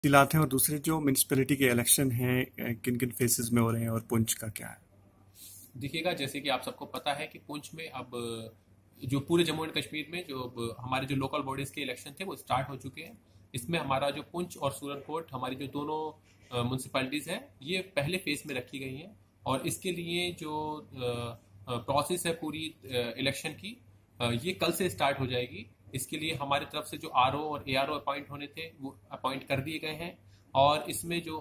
तफसीलात हैं और दूसरे जो म्यूनिसिपैलिटी के इलेक्शन हैं किन किन फेसेस में हो रहे हैं और पुंछ का क्या है? देखिएगा, जैसे कि आप सबको पता है कि पुंछ में अब जो पूरे जम्मू एंड कश्मीर में जो अब हमारे जो लोकल बॉडीज के इलेक्शन थे वो स्टार्ट हो चुके हैं। इसमें हमारा जो पुंछ और सूरनकोट हमारी जो दोनों म्यूनसिपैलिटीज़ हैं ये पहले फेज में रखी गई हैं। और इसके लिए जो प्रोसेस है पूरी इलेक्शन की, ये कल से स्टार्ट हो जाएगी। इसके लिए हमारी तरफ से जो आरओ और एआरओ अपॉइंट होने थे वो अपॉइंट कर दिए गए हैं। और इसमें जो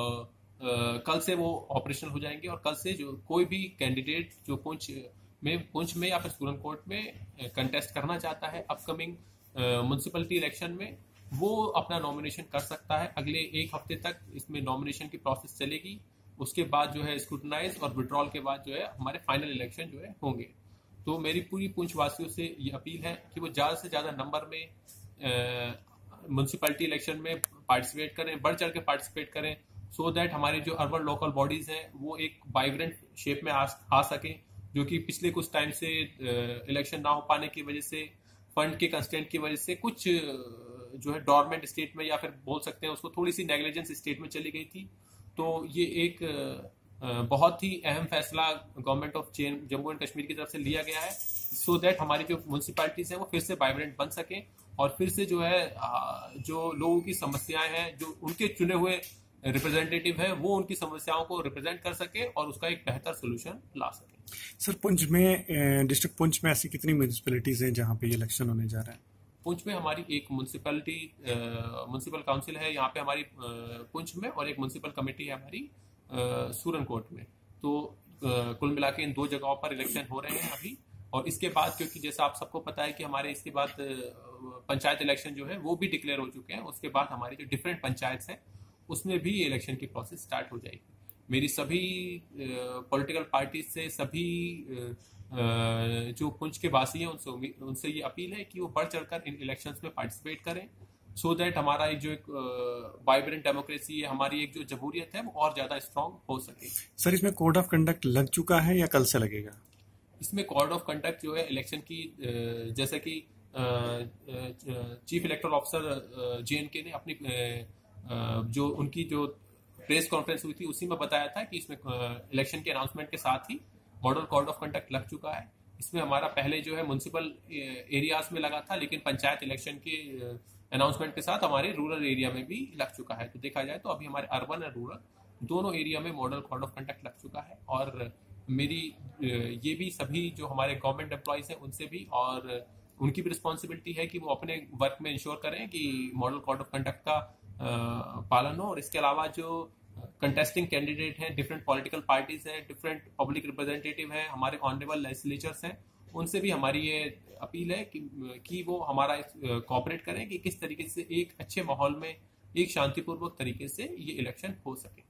कल से वो ऑपरेशनल हो जाएंगे और कल से जो कोई भी कैंडिडेट जो पुंछ में या फिर सूरनकोट में कंटेस्ट करना चाहता है अपकमिंग म्यूनसिपलिटी इलेक्शन में, वो अपना नॉमिनेशन कर सकता है। अगले एक हफ्ते तक इसमें नॉमिनेशन की प्रोसेस चलेगी। उसके बाद जो है स्क्रूटनाइज और विड्रॉल के बाद जो है हमारे फाइनल इलेक्शन जो है होंगे। तो मेरी पूरी पुंछ वासियों से ये अपील है कि वो ज़्यादा से ज़्यादा नंबर में म्यूनसिपैलिटी इलेक्शन में पार्टिसिपेट करें, बढ़ चढ़ के पार्टिसिपेट करें, सो दैट हमारी जो अर्बन लोकल बॉडीज हैं वो एक वाइब्रेंट शेप में आ सकें। जो कि पिछले कुछ टाइम से इलेक्शन ना हो पाने की वजह से, फंड के कंस्टेंट की वजह से कुछ जो है डॉर्मेंट स्टेट में, या फिर बोल सकते हैं उसको थोड़ी सी नेग्लिजेंस स्टेट में चली गई थी। तो ये एक बहुत ही अहम फैसला government of Jammu and Kashmir की तरफ से लिया गया है, सो दैट हमारी जो म्यूनसिपैलिटीज हैं वो फिर से वाइब्रेंट बन सकें और फिर से जो है जो लोगों की समस्याएं हैं, जो उनके चुने हुए रिप्रेजेंटेटिव है वो उनकी समस्याओं को रिप्रेजेंट कर सके और उसका एक बेहतर सोल्यूशन ला सके। सर, पुंछ में डिस्ट्रिक्ट पुंछ में ऐसी कितनी म्यूनिसिपैलिटीज हैं जहाँ पे ये इलेक्शन होने जा रहा है? पुंछ में हमारी एक म्यूनसिपल काउंसिल है यहाँ पे हमारी पुंछ में, और एक म्यूनसिपल कमेटी है हमारी सूरनकोट में। तो कुल मिला के इन दो जगहों पर इलेक्शन हो रहे हैं अभी। और इसके बाद, क्योंकि जैसा आप सबको पता है कि हमारे इसके बाद पंचायत इलेक्शन जो है वो भी डिक्लेयर हो चुके हैं, उसके बाद हमारी जो डिफरेंट पंचायत हैं उसमें भी इलेक्शन की प्रोसेस स्टार्ट हो जाएगी। मेरी सभी पॉलिटिकल पार्टीज से, सभी जो पुंछ के वासी हैं उनसे ये अपील है कि वो बढ़ चढ़कर इन इलेक्शंस में पार्टिसिपेट करें, सो दैट हमारा एक जो एक वाइब्रेंट डेमोक्रेसी है, हमारी एक जो जमहूरियत है वो और ज़्यादा स्ट्रांग हो सके। सर, इसमें कोड ऑफ कंडक्ट लग चुका है या कल से लगेगा? इसमें कोड ऑफ कंडक्ट जो है इलेक्शन की, जैसे कि चीफ इलेक्टोरल ऑफिसर JNK ने अपनी जो उनकी जो प्रेस कॉन्फ्रेंस हुई थी उसी में बताया था कि इसमें इलेक्शन के अनाउंसमेंट के साथ ही मॉडल कोड ऑफ कंडक्ट लग चुका है। इसमें हमारा पहले जो है म्यूनसिपल एरियाज में लगा था, लेकिन पंचायत इलेक्शन के अनाउंसमेंट के साथ हमारे रूरल एरिया में भी लग चुका है। तो देखा जाए तो अभी हमारे अर्बन और रूरल दोनों एरिया में मॉडल कोड ऑफ कंडक्ट लग चुका है। और मेरी ये भी सभी जो हमारे गवर्नमेंट एम्प्लॉयज़ हैं उनसे भी, और उनकी भी रिस्पॉन्सिबिलिटी है कि वो अपने वर्क में इंश्योर करें कि मॉडल कोड ऑफ कंडक्ट का पालन हो। और इसके अलावा जो कंटेस्टिंग कैंडिडेट हैं, डिफरेंट पॉलिटिकल पार्टीज हैं, डिफरेंट पब्लिक रिप्रेजेंटेटिव हैं, हमारे ऑनरेबल लेजिस्लेचर्स हैं, उनसे भी हमारी ये अपील है कि वो हमारा कोऑपरेट करें कि किस तरीके से एक अच्छे माहौल में, एक शांतिपूर्वक तरीके से ये इलेक्शन हो सके।